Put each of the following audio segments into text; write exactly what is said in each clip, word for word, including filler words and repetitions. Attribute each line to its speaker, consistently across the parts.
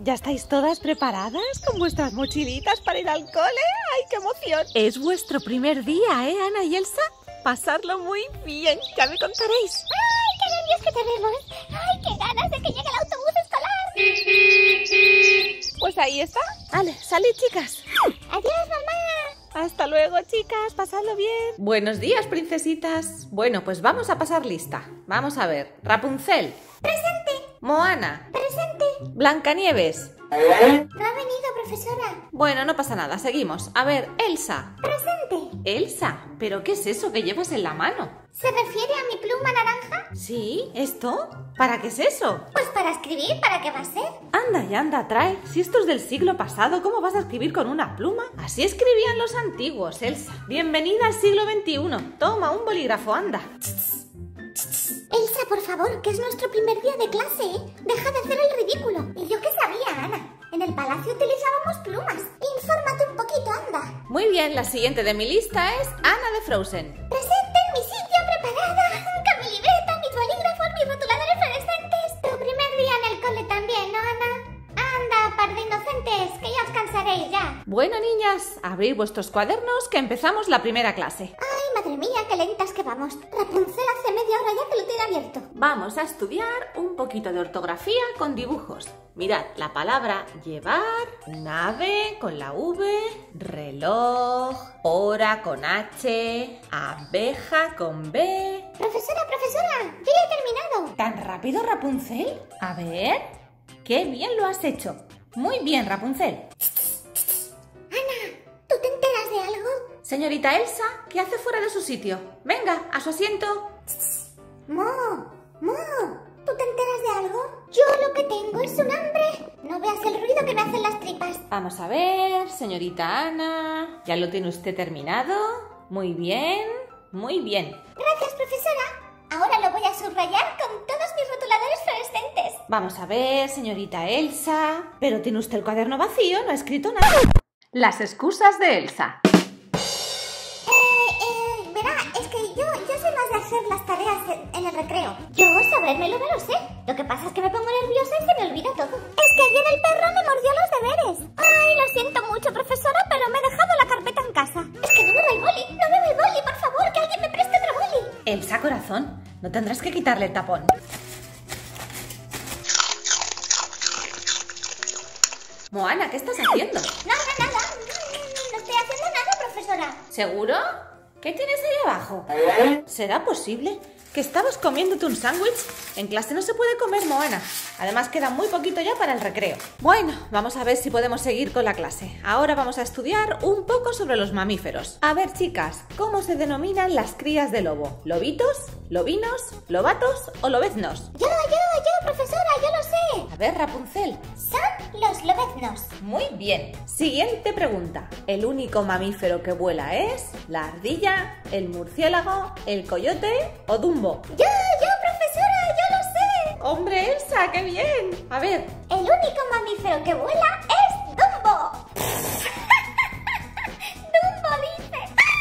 Speaker 1: ¿Ya estáis todas preparadas con vuestras mochilitas para ir al cole? ¡Ay, qué emoción! Es vuestro primer día, ¿eh, Ana y Elsa? Pasadlo muy bien, ya me contaréis.
Speaker 2: ¡Ay, qué nervios que tenemos! ¡Ay, qué ganas de que llegue el autobús escolar!
Speaker 1: Pues ahí está. Vale, salid, chicas.
Speaker 2: ¡Adiós, mamá!
Speaker 1: Hasta luego, chicas, pasadlo bien. Buenos días, princesitas. Bueno, pues vamos a pasar lista. Vamos a ver. Rapunzel.
Speaker 2: ¡Presente!
Speaker 1: Moana.
Speaker 2: ¡Presente!
Speaker 1: Blancanieves.
Speaker 2: No ha venido, profesora.
Speaker 1: Bueno, no pasa nada, seguimos. A ver, Elsa.
Speaker 2: ¡Presente!
Speaker 1: Elsa, ¿pero qué es eso que llevas en la mano?
Speaker 2: ¿Se refiere a mi pluma naranja?
Speaker 1: ¿Sí? ¿Esto? ¿Para qué es eso?
Speaker 2: Pues para escribir, ¿para qué va a ser?
Speaker 1: Anda y anda, trae. Si esto es del siglo pasado, ¿cómo vas a escribir con una pluma? Así escribían los antiguos, Elsa. Bienvenida al siglo veintiuno. Toma un bolígrafo, anda.
Speaker 2: Elsa, por favor, que es nuestro primer día de clase, ¿eh? Deja de hacer el ridículo. ¿Y yo qué sabía, Ana? En el palacio utilizábamos plumas. Infórmate un poquito, anda.
Speaker 1: Muy bien, la siguiente de mi lista es Ana de Frozen.
Speaker 2: Presente en mi sitio, preparada. Con mi libreta, mis bolígrafos, mis rotuladores fluorescentes. Tu primer día en el cole también, ¿no, Ana? Anda, par de inocentes, que ya os cansaréis ya.
Speaker 1: Bueno, niñas, abrid vuestros cuadernos que empezamos la primera clase.
Speaker 2: Ay, madre mía, qué lentas que vamos. Rapunzel hace media hora ya que lo tiene abierto.
Speaker 1: Vamos a estudiar un poquito de ortografía con dibujos. Mirad, la palabra llevar, nave con la V, reloj, hora con H, abeja con B.
Speaker 2: Profesora, profesora, yo ya he terminado.
Speaker 1: ¿Tan rápido, Rapunzel? A ver, qué bien lo has hecho. Muy bien, Rapunzel.
Speaker 2: Ana, ¿tú te enteras de algo?
Speaker 1: Señorita Elsa, ¿qué hace fuera de su sitio? Venga, a su asiento.
Speaker 2: Mo, Mo, ¿tú te enteras de algo? Yo lo que tengo es un hambre. No veas el ruido que me hacen las tripas.
Speaker 1: Vamos a ver, señorita Ana. ¿Ya lo tiene usted terminado? Muy bien, muy bien.
Speaker 2: Gracias, profesora. Ahora lo voy a subrayar con todos mis rotuladores fluorescentes.
Speaker 1: Vamos a ver, señorita Elsa. Pero tiene usted el cuaderno vacío, no ha escrito nada. Las excusas de Elsa.
Speaker 2: Eh, eh, verá, es que yo, yo soy más de hacer las tareas en el recreo. Yo sabrérmelo me lo sé. Lo que pasa es que me pongo nerviosa y se me olvida todo. Es que ayer el perro me mordió los deberes. Ay, lo siento mucho, profesora, pero me he dejado la carpeta en casa. Es que no me va el boli, no me va el boli, por favor, que alguien me preste otro boli.
Speaker 1: Elsa, corazón, no tendrás que quitarle el tapón. Moana, ¿qué estás haciendo?
Speaker 2: Nada, nada. No estoy haciendo nada, profesora.
Speaker 1: ¿Seguro? ¿Qué tienes ahí abajo? ¿Será posible que estabas comiéndote un sándwich? En clase no se puede comer, Moana. Además queda muy poquito ya para el recreo. Bueno, vamos a ver si podemos seguir con la clase. Ahora vamos a estudiar un poco sobre los mamíferos. A ver, chicas, ¿cómo se denominan las crías de lobo? ¿Lobitos? ¿Lobinos? ¿Lobatos o lobeznos?
Speaker 2: Yo, yo, yo, profesora, yo lo sé.
Speaker 1: A ver, Rapunzel.
Speaker 2: Son los lobeznos.
Speaker 1: Muy bien. Siguiente pregunta. ¿El único mamífero que vuela es la ardilla, el murciélago, el coyote o Dumbo?
Speaker 2: Yo, yo, profesora, yo lo sé.
Speaker 1: ¡Hombre, Elsa, qué bien! A ver.
Speaker 2: El único mamífero que vuela es Dumbo. Dumbo dice.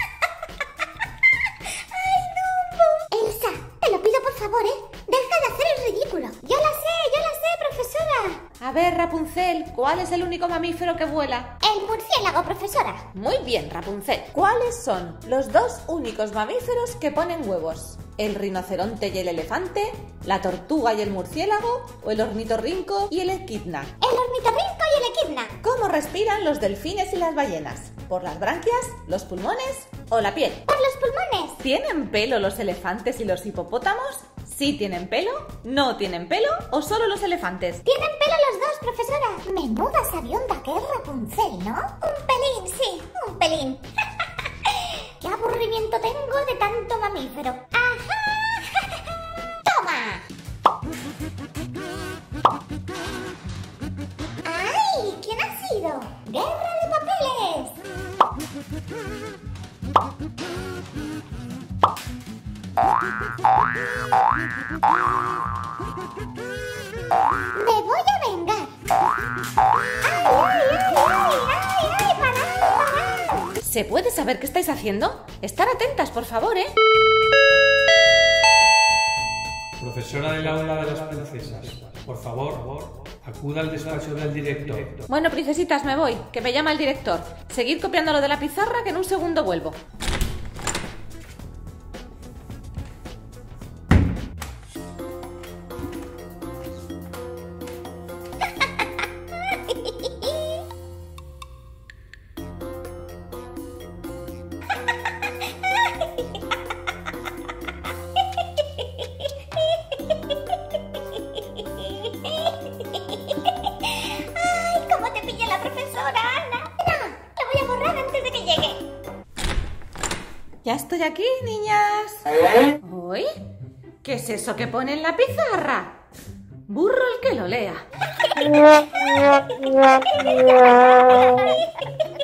Speaker 2: ¡Ay, Dumbo! Elsa, te lo pido por favor, ¿eh? Deja de hacer el ridículo. Yo la sé, yo la sé, profesora.
Speaker 1: A ver, Rapunzel, ¿cuál es el único mamífero que vuela?
Speaker 2: El murciélago, profesora.
Speaker 1: Muy bien, Rapunzel. ¿Cuáles son los dos únicos mamíferos que ponen huevos? ¿El rinoceronte y el elefante? ¿La tortuga y el murciélago? ¿O el ornitorrinco y el equidna?
Speaker 2: El ornitorrinco y el equidna.
Speaker 1: ¿Cómo respiran los delfines y las ballenas? ¿Por las branquias, los pulmones o la piel?
Speaker 2: Por los pulmones.
Speaker 1: ¿Tienen pelo los elefantes y los hipopótamos? ¿Sí tienen pelo? ¿No tienen pelo? ¿O solo los elefantes?
Speaker 2: Tienen pelo los dos, profesora. Menuda sabionda que es Rapunzel, ¿no? Un pelín, sí, un pelín. ¡Qué aburrimiento tengo de tanto mamífero! ¡Ajá! ¡Toma! ¡Ay! ¿Quién ha sido? ¡Guerra de papeles! ¡Me voy a vengar! ¡Ay, ay, ay, ay, ay, ay! ¡Parad, parad!
Speaker 1: ¿Se puede saber qué estáis haciendo? Estar atentas, por favor, ¿eh?
Speaker 3: Profesora del aula de las princesas, por favor, Acuda al despacho del director.
Speaker 1: Bueno, princesitas, me voy, que me llama el director. Seguid copiando lo de la pizarra, que en un segundo vuelvo. Ya estoy aquí, niñas. ¿Uy? ¿Qué es eso que pone en la pizarra? Burro el que lo lea.